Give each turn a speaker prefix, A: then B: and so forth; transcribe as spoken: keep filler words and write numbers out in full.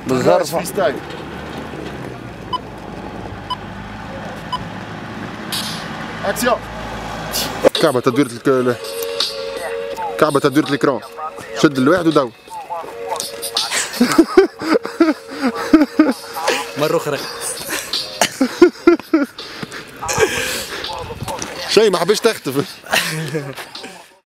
A: بالظرف
B: فريستايل. اكسيون.
C: كعبة تدوير الك... كعبة تدوير الإكران. شد الواحد ودور.
A: مرة أخرى.
C: شيء ما حبيش تختفي.